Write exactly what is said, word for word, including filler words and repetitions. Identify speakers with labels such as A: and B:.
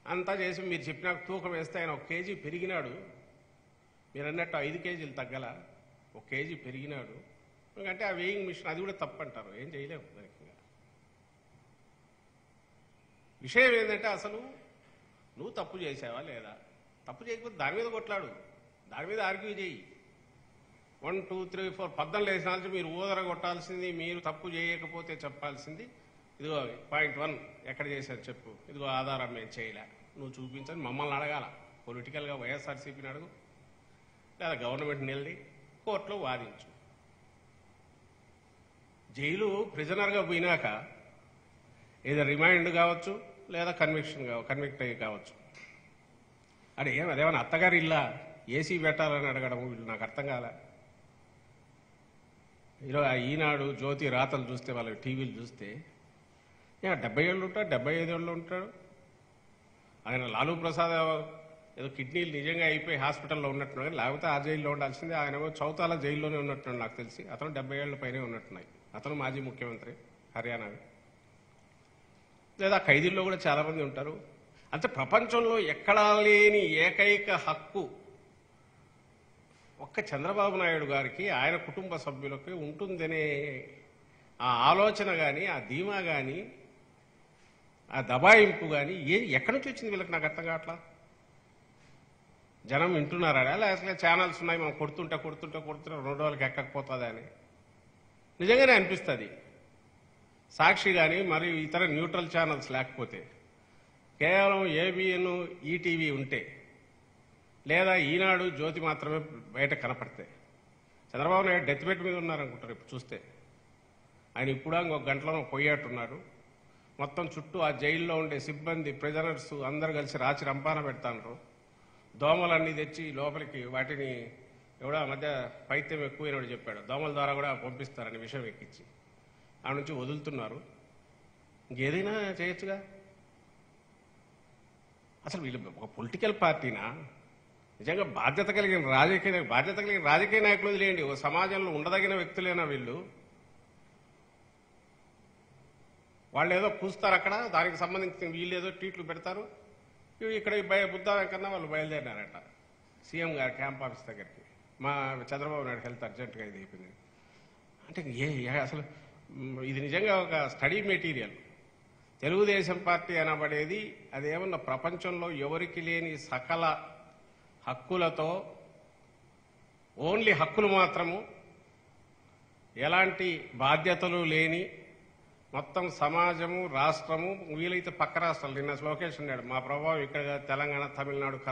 A: అంతా చేసి మీరు చెప్పినాక తూకం వేస్తే ఆయన ఒక కేజీ పెరిగినాడు. మీరు అన్నట్టు ఐదు కేజీలు తగ్గల, ఒక కేజీ పెరిగినాడు. ఎందుకంటే ఆ వేయింగ్ మిషన్ అది కూడా తప్పు అంటారు, ఏం చేయలేము దానికి. విషయం ఏంటంటే అసలు నువ్వు తప్పు చేసావా లేదా? తప్పు చేయకపోతే దాని మీద కొట్లాడు, దాని మీద ఆర్గ్యూ చేయి. వన్ టూ త్రీ ఫోర్ పద్దం లేసినాల్సి మీరు ఊదర కొట్టాల్సింది, మీరు తప్పు చేయకపోతే చెప్పాల్సింది. ఇదిగో పాయింట్ వన్ ఎక్కడ చేశారు చెప్పు, ఇదిగో ఆధారం మేము చేయలే, నువ్వు చూపించని మమ్మల్ని అడగాల. పొలిటికల్గా వైఎస్ఆర్సీపీని అడుగు, లేదా గవర్నమెంట్ని వెళ్ళి కోర్టులో వాదించు. జైలు ప్రిజనర్గా పోయినాక ఏదో రిమాండ్ కావచ్చు, లేదా కన్విక్షన్ కావచ్చు, కన్విక్ట్ అయ్యి కావచ్చు. అడే ఏం అదేమన్నా అత్తగారి ఇల్లా ఏసీ పెట్టాలని అడగడం వీళ్ళు నాకు అర్థం కాలే. ఈరోజు ఈనాడు జ్యోతి రాతలు చూస్తే, వాళ్ళ టీవీలు చూస్తే డెబ్బై ఏళ్ళు ఉంటాడు, డెబ్బై ఐదు ఏళ్ళు ఉంటాడు ఆయన. లాలూ ప్రసాద్ ఏదో కిడ్నీలు నిజంగా అయిపోయి హాస్పిటల్లో ఉన్నట్టున్నాడు, కానీ లేకపోతే ఆ జైల్లో ఉండాల్సిందే. ఆయన చౌతాల జైల్లోనే ఉన్నట్టున్నాడు నాకు తెలిసి. అతను డెబ్బై ఏళ్ళ పైనే ఉన్నట్టున్నాయి. అతను మాజీ ముఖ్యమంత్రి హర్యానావి. లేదా ఖైదీల్లో కూడా చాలామంది ఉంటారు. అంటే ప్రపంచంలో ఎక్కడా లేని ఏకైక హక్కు ఒక్క చంద్రబాబు నాయుడు గారికి, ఆయన కుటుంబ సభ్యులకి ఉంటుందనే ఆ ఆలోచన కానీ, ఆ ధీమా కానీ, ఆ దబాయింపు కానీ ఏ ఎక్కడి నుంచి వచ్చింది వీళ్ళకి నాకు అర్థం కావట్లా. జనం వింటున్నారా, లేకపోతే ఛానల్స్ ఉన్నాయి మనం కొడుతుంటే కొడుతుంటే కొడుతుంటే రెండు రోజులకి ఎక్కకపోతుంది అని నిజంగానే అనిపిస్తుంది. సాక్షి కానీ మరియు ఇతర న్యూట్రల్ ఛానల్స్ లేకపోతే, కేవలం ఏబిఎన్ ఈటీవీ ఉంటే, లేదా ఈనాడు జ్యోతి మాత్రమే బయట కనపడితే, చంద్రబాబు నాయుడు డెత్ బెడ్ మీద ఉన్నారనుకుంటారు ఇప్పుడు చూస్తే. ఆయన ఇప్పుడు ఇంకొక గంటలో పోయేట్టున్నారు. మొత్తం చుట్టూ ఆ జైల్లో ఉండే సిబ్బంది, ప్రిజనర్స్ అందరు కలిసి రాచి రంపాన పెడతాండ్రు. దోమలన్నీ తెచ్చి లోపలికి వాటిని ఎవడో మధ్య పైత్యం ఎక్కువైనడు చెప్పాడు, దోమల ద్వారా కూడా పంపిస్తారని విషయం ఎక్కించి ఆ నుంచి వదులుతున్నారు. ఇంకేదైనా చేయొచ్చుగా. అసలు వీళ్ళు ఒక పొలిటికల్ పార్టీనా? నిజంగా బాధ్యత కలిగిన రాజకీయ బాధ్యత కలిగిన రాజకీయ నాయకులు వదిలేయండి, ఓ సమాజంలో ఉండదగిన వ్యక్తులేనా వీళ్ళు? వాళ్ళు ఏదో కూస్తారు అక్కడ, దానికి సంబంధించిన వీళ్ళు ఏదో ట్వీట్లు పెడతారు. ఇక్కడ బుద్ధ వెంకన్న వాళ్ళు బయలుదేరినారట సీఎం గారు క్యాంప్ ఆఫీస్ దగ్గరికి. మా చంద్రబాబు నాయుడు హెల్త్ అర్జెంటుగా ఇది అయిపోయింది అంటే ఏ అసలు ఇది నిజంగా ఒక స్టడీ మెటీరియల్. తెలుగుదేశం పార్టీ అనబడేది అదేమన్నా ప్రపంచంలో ఎవరికి లేని సకల హక్కులతో, ఓన్లీ హక్కులు మాత్రము, ఎలాంటి బాధ్యతలు లేని మొత్తం సమాజము, రాష్ట్రము, వీలైతే పక్క రాష్ట్రాలు. నిన్న లోకేష్ అన్నాడు మా ప్రభావం ఇక్కడ తెలంగాణ, తమిళనాడు